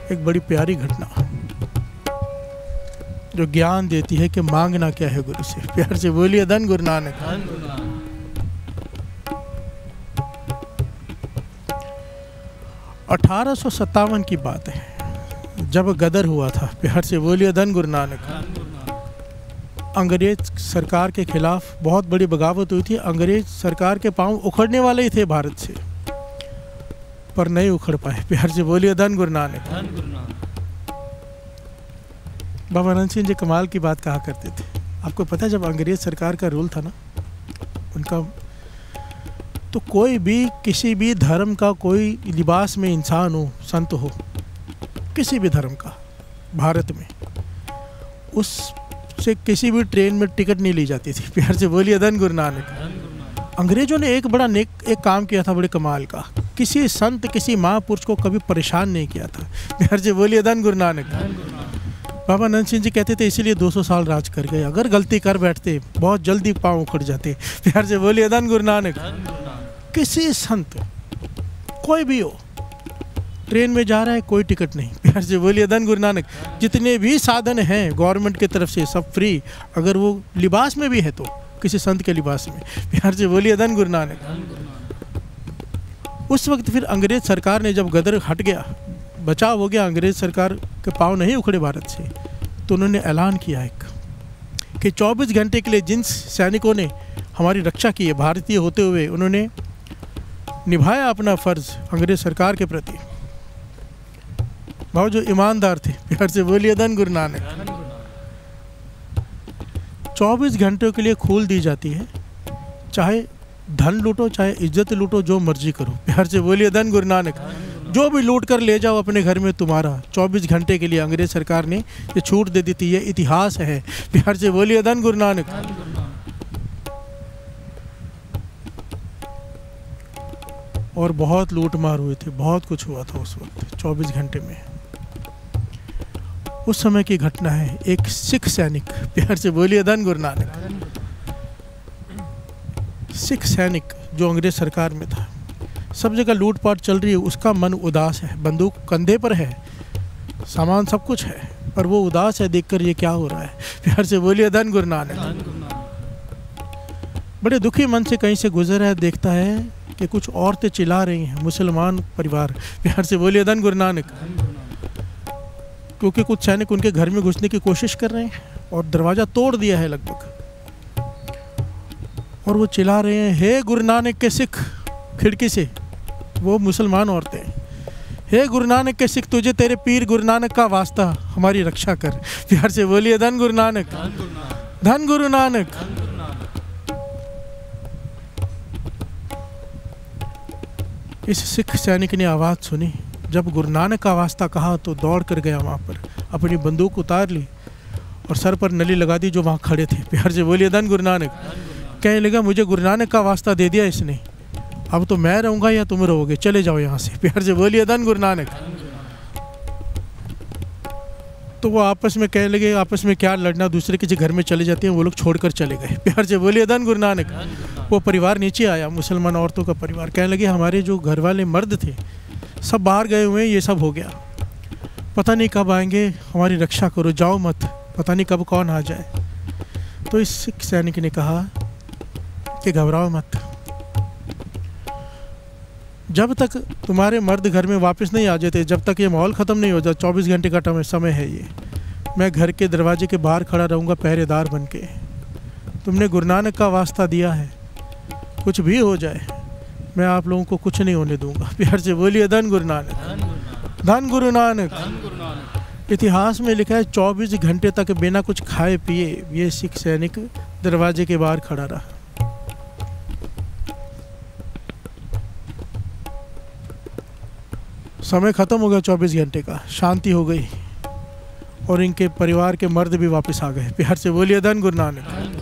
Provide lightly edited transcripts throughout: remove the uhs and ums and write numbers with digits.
एक बड़ी प्यारी घटना जो ज्ञान देती है कि मांगना क्या है गुरु से। प्यार से बोलिए धन गुरु नानक। 1857 की बात है जब गदर हुआ था। प्यार से बोलिए धन गुरु नानक। अंग्रेज सरकार के खिलाफ बहुत बड़ी बगावत हुई थी। अंग्रेज सरकार के पांव उखड़ने वाले ही थे भारत से, पर नहीं उखड़ पाए। प्यार से बोलिए धन गुरु नानक। बाबा अनंत सिंह जी कमाल की बात कहा करते थे। आपको पता है जब अंग्रेज सरकार का रूल था ना उनका, तो कोई भी किसी भी धर्म का कोई लिबास में इंसान हो, संत हो, किसी भी धर्म का भारत में, उससे किसी भी ट्रेन में टिकट नहीं ली जाती थी। प्यार से बोलिए धन गुरु नानक। अंग्रेजों ने एक बड़ा नेक एक काम किया था, बड़े कमाल का। किसी संत किसी महापुरुष को कभी परेशान नहीं किया था। प्यार से बोलिए धन गुरु नानक। बाबा अनंत सिंह जी कहते थे इसीलिए 200 साल राज कर गए। अगर गलती कर बैठते बहुत जल्दी पाँव उखड़ जाते। प्यार से बोलिए धन गुरु नानक। किसी संत कोई भी हो, ट्रेन में जा रहा है कोई टिकट नहीं। प्यार से बोलिए धन गुरु नानक। जितने भी साधन हैं गवर्नमेंट की तरफ से सब फ्री, अगर वो लिबास में भी है तो किसी संत के लिबास में। प्यार से बोलिए धन गुरु नानक। उस वक्त फिर अंग्रेज सरकार ने जब गदर हट गया, बचाव हो गया, अंग्रेज सरकार के पाँव नहीं उखड़े भारत से, तो उन्होंने ऐलान किया एक कि 24 घंटे के लिए जिन सैनिकों ने हमारी रक्षा की है, भारतीय होते हुए उन्होंने निभाया अपना फर्ज अंग्रेज सरकार के प्रति, भाव जो ईमानदार थे। प्यार से बोलिए धन गुरु नानक। 24 घंटों के लिए खूल दी जाती है, चाहे धन लूटो चाहे इज्जत लूटो, जो मर्जी करो। प्यार से बोलिए धन गुरु नानक। जो भी लूट कर ले जाओ अपने घर में तुम्हारा। 24 घंटे के लिए अंग्रेज सरकार ने ये छूट दे दी थी, ये इतिहास है। प्यार से बोलिए धन गुरु नानक। और बहुत लूट मार हुए थे, बहुत कुछ हुआ था उस वक्त 24 घंटे में। उस समय की घटना है, एक सिख सैनिक, प्यार से बोलिए धन गुरु नानक, सिख सैनिक जो अंग्रेज सरकार में था, सब जगह लूटपाट चल रही है, उसका मन उदास है, बंदूक कंधे पर है, सामान सब कुछ है, पर वो उदास है देखकर ये क्या हो रहा है। प्यार से बोलिए धन गुरु नानक। बड़े दुखी मन से कहीं से गुजर रहा है, देखता है कि कुछ औरतें चिल्ला रही हैं, मुसलमान परिवार। प्यार से बोलिए धन गुरु नानक। क्योंकि कुछ सैनिक उनके घर में घुसने की कोशिश कर रहे हैं और दरवाज़ा तोड़ दिया है लगभग, और वो चिल्ला रहे हैं, हे गुरु नानक के सिख, खिड़की से वो मुसलमान औरतें, हे गुरु नानक के सिख, तुझे तेरे पीर गुरु नानक का वास्ता हमारी रक्षा कर। प्यार से बोलिए धन गुरु नानक। धन गुरु नानक। इस सिख सैनिक ने आवाज़ सुनी, जब गुरु नानक का वास्ता कहा तो दौड़ कर गया वहाँ पर, अपनी बंदूक उतार ली और सर पर नली लगा दी जो वहाँ खड़े थे। प्यार से बोलिए धन गुरु नानक। कहने लगा, मुझे गुरु नानक का वास्ता दे दिया इसने, अब तो मैं रहूँगा या तुम रहोगे, चले जाओ यहाँ से। प्यार से बोलिए धन गुरु नानक। तो वो आपस में कहने लगे, आपस में क्या लड़ना, दूसरे किसी घर में चले जाते हैं, वो लोग छोड़कर चले गए। प्यार से बोलिए धन गुरु नानक। वो परिवार नीचे आया, मुसलमान औरतों का परिवार, कहने लगे हमारे जो घर वाले मर्द थे सब बाहर गए हुए हैं, ये सब हो गया, पता नहीं कब आएंगे, हमारी रक्षा करो, जाओ मत, पता नहीं कब कौन आ जाए। तो इस सिख सैनिक ने कहा कि घबराओ मत, जब तक तुम्हारे मर्द घर में वापस नहीं आ जाते, जब तक ये माहौल ख़त्म नहीं हो जाता, 24 घंटे का समय है ये, मैं घर के दरवाजे के बाहर खड़ा रहूँगा पहरेदार बन के। तुमने गुरु नानक का वास्ता दिया है, कुछ भी हो जाए मैं आप लोगों को कुछ नहीं होने दूंगा। प्यार से बोलिए धन गुरु नानक। धन गुरु नानक। इतिहास में लिखा है 24 घंटे तक बिना कुछ खाए पिए ये सिख सैनिक दरवाजे के बाहर खड़ा रहा। समय ख़त्म हो गया 24 घंटे का, शांति हो गई और इनके परिवार के मर्द भी वापस आ गए। प्यार से बोलिए धन गुरु नानक।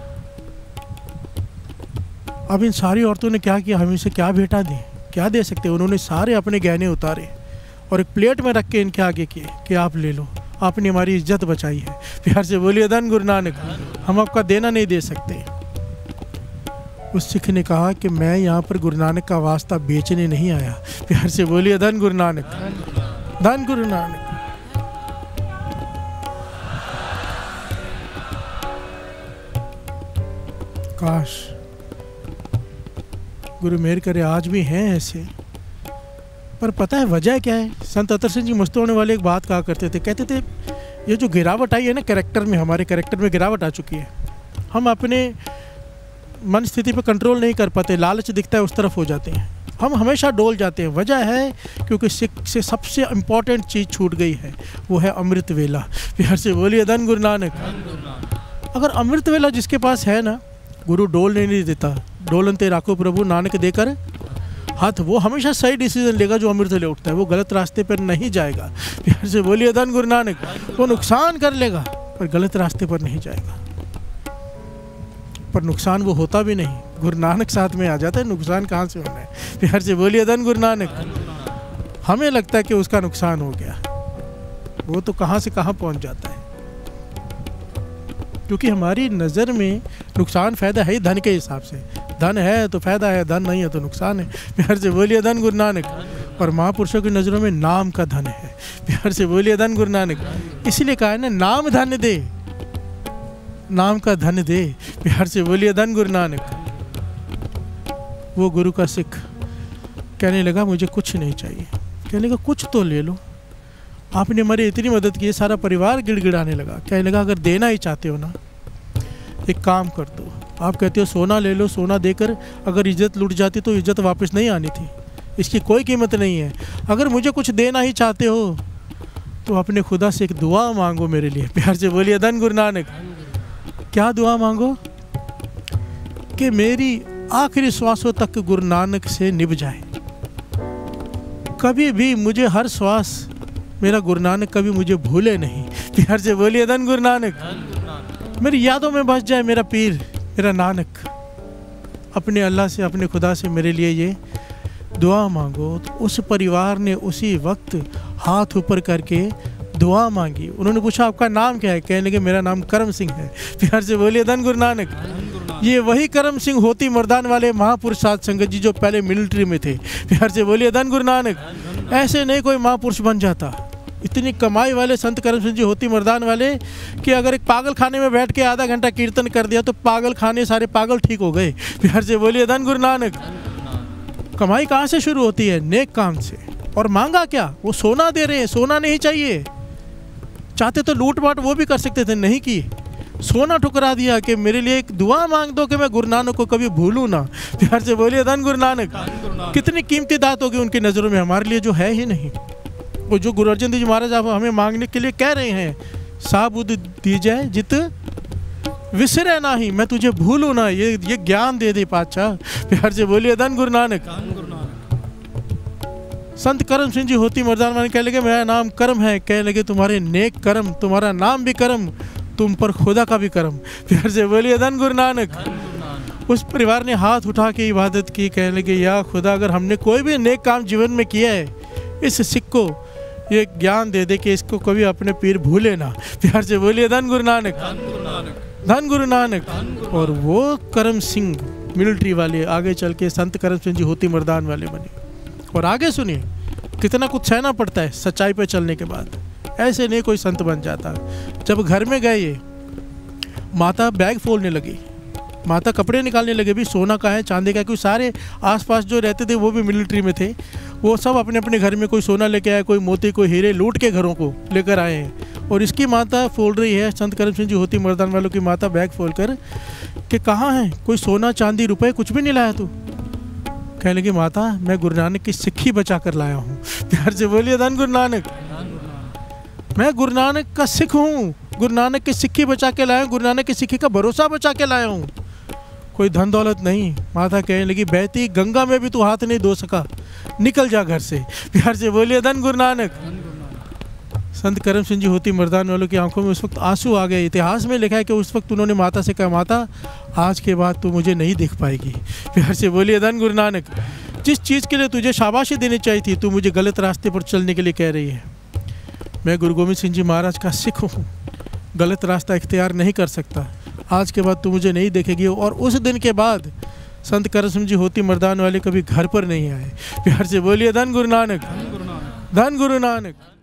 अब इन सारी औरतों ने क्या किया, हम इसे क्या भेंटा दें, क्या दे सकते। उन्होंने सारे अपने गहने उतारे और एक प्लेट में रख के इनके आगे किए कि आप ले लो, आपने हमारी इज्जत बचाई है। प्यार से बोलिए धन गुरु नानक। हम आपका देना नहीं दे सकते। उस सिख ने कहा कि मैं यहाँ पर गुरु नानक का वास्ता बेचने नहीं आया। प्यार से बोलिए धन गुरु नानक। धन गुरु नानक। काश गुरु मेहर करे आज भी हैं ऐसे, पर पता है वजह क्या है? संत अतर सिंह जी मस्तोड़ने वाले एक बात कहा करते थे, कहते थे ये जो गिरावट आई है ना कैरेक्टर में, हमारे कैरेक्टर में गिरावट आ चुकी है, हम अपने मन स्थिति पर कंट्रोल नहीं कर पाते, लालच दिखता है उस तरफ हो जाते हैं, हम हमेशा डोल जाते हैं। वजह है क्योंकि सिख से सबसे इम्पॉर्टेंट चीज़ छूट गई है, वो है अमृत वेला। प्यार से बोलिए धन गुरु नानक। अगर अमृत वेला जिसके पास है ना, गुरु डोल नहीं देता, डोलन ते राखो प्रभु नानक देकर हाथ, वो हमेशा सही डिसीजन लेगा। जो अमृत ले उठता है वो गलत रास्ते पर नहीं जाएगा। प्यार से बोलिए धन गुरु नानक। वो नुकसान कर लेगा पर गलत रास्ते पर नहीं जाएगा, पर नुकसान वो होता भी नहीं, गुरु नानक साथ में आ जाता है, नुकसान कहाँ से होना है। प्यार से बोलिए धन गुरु नानक। हमें लगता है कि उसका नुकसान हो गया, वो तो कहाँ से कहाँ पहुँच जाता है, क्योंकि हमारी नज़र में नुकसान फ़ायदा है ही धन के हिसाब से। धन है तो फ़ायदा है, धन नहीं है तो नुकसान है। प्यार से बोलिए धन गुरु नानक। और महापुरुषों की नज़रों में नाम का धन है। प्यार से बोलिए धन गुरु नानक। इसीलिए कहा है ना, नाम धन दे, नाम का धन दे। प्यार से बोलिए धन गुरु नानक। वो गुरु का सिख कहने लगा मुझे कुछ नहीं चाहिए, कहने लगा कुछ तो ले लो, आपने हमारी इतनी मदद की। सारा परिवार गिड़गिड़ाने लगा, कहने लगा अगर देना ही चाहते हो ना, एक काम कर दो, आप कहते हो सोना ले लो, सोना देकर अगर इज्जत लूट जाती तो इज्जत वापस नहीं आनी थी, इसकी कोई कीमत नहीं है। अगर मुझे कुछ देना ही चाहते हो तो अपने खुदा से एक दुआ मांगो मेरे लिए। प्यार से बोलिए धन गुरु नानक। क्या दुआ मांगो? कि मेरी आखिरी श्वासों तक गुरु नानक से निभ जाए, कभी भी मुझे हर श्वास मेरा गुरु नानक कभी मुझे भूले नहीं। प्यार से बोलिए धन गुरु नानक। मेरी यादों में बस जाए मेरा पीर, मेरा नानक। अपने अल्लाह से, अपने खुदा से मेरे लिए ये दुआ मांगो। तो उस परिवार ने उसी वक्त हाथ ऊपर करके दुआ मांगी। उन्होंने पूछा आपका नाम क्या है? कहने लगे मेरा नाम करम सिंह है। प्यार से बोलिए धन गुरु नानक। ये वही करम सिंह होती मर्दान वाले महापुरुष साध संगत जी जो पहले मिलिट्री में थे। प्यार से बोलिए धन गुरु नानक। ऐसे नहीं कोई महापुरुष बन जाता। इतनी कमाई वाले संत करम सिंह जी होती मर्दान वाले कि अगर एक पागल खाने में बैठ के आधा घंटा कीर्तन कर दिया तो पागल खाने सारे पागल ठीक हो गए। प्यार से बोलिए धन गुरु नानक। कमाई कहाँ से शुरू होती है? नेक काम से। और मांगा क्या? वो सोना दे रहे हैं, सोना नहीं चाहिए। चाहते तो लूट पाट वो भी कर सकते थे, नहीं की। सोना ठुकरा दिया कि मेरे लिए एक दुआ मांग दो कि मैं गुरु नानक को कभी भूलूं ना। प्यार से बोलिए धन गुरु नानक। कितनी कीमती दात होगी उनकी नज़रों में, हमारे लिए जो है ही नहीं। वो जो गुरु अर्जन देव जी महाराज आप हमें मांगने के लिए कह रहे हैं, साबुद दी जाए जित विसरे ना ही, मैं तुझे भूलूं ना, ये ज्ञान दे दे पातशाह। प्यार से बोलिए धन गुरु नानक। संत करम सिंह जी होती मर्दान वाले कह लगे मेरा नाम करम है। कह लगे तुम्हारे नेक कर्म, तुम्हारा नाम भी करम, तुम पर खुदा का भी करम। प्यार से बोलिए धन गुरु नानक। उस परिवार ने हाथ उठा के इबादत की, कहने लगे या खुदा अगर हमने कोई भी नेक काम जीवन में किया है, इस सिख को ये ज्ञान दे दे कि इसको कभी अपने पीर भूले ना। प्यार से बोलिए धन गुरु नानक। धन गुरु नानक। और वो करम सिंह मिलिट्री वाले आगे चल के संत करम सिंह जी होती मर्दान वाले बने। और आगे सुनिए कितना कुछ सहना पड़ता है सच्चाई पे चलने के बाद। ऐसे नहीं कोई संत बन जाता। जब घर में गए ये, माता बैग फोड़ने लगी, माता कपड़े निकालने लगे, भी सोना का है, चांदी का, क्योंकि सारे आसपास जो रहते थे वो भी मिलिट्री में थे। वो सब अपने अपने घर में कोई सोना लेके आए, कोई मोती, कोई हीरे लूट के घरों को लेकर आए हैं। और इसकी माता फोड़ रही है, संत करम सिंह जी होती मर्दान वालों की माता बैग फोड़ कर कि कहाँ है कोई सोना चांदी रुपए कुछ भी नहीं लाया तू? कहने लगी माता मैं गुरु नानक की सिक्खी बचा कर लाया हूँ। प्यार से बोलिए धन गुरु नानक। मैं गुरु नानक का सिख हूँ, गुरु नानक की सिक्खी बचा के लाया हूँ, गुरु नानक की सिक्खी का भरोसा बचा के लाया हूँ, कोई धन दौलत नहीं। माता कहने लगी बहती गंगा में भी तू हाथ नहीं धो सका, निकल जा घर से। प्यार से बोलिए धन गुरु नानक। संत करम सिंह जी होती मर्दान वालों की आंखों में उस वक्त आंसू आ गए। इतिहास में लिखा है कि उस वक्त उन्होंने माता से कहा माता आज के बाद तू मुझे नहीं देख पाएगी। प्यार से बोलिए धन गुरु नानक। जिस चीज़ के लिए तुझे शाबाशी देनी चाहिए थी, तू मुझे गलत रास्ते पर चलने के लिए कह रही है। मैं गुरु गोविंद सिंह जी महाराज का सिख हूँ, गलत रास्ता इख्तियार नहीं कर सकता। आज के बाद तू मुझे नहीं देखेगी। और उस दिन के बाद संत करम सिंह जी होती मर्दान वाले कभी घर पर नहीं आए। प्यार से बोलिए धन गुरु नानक। धन गुरु नानक।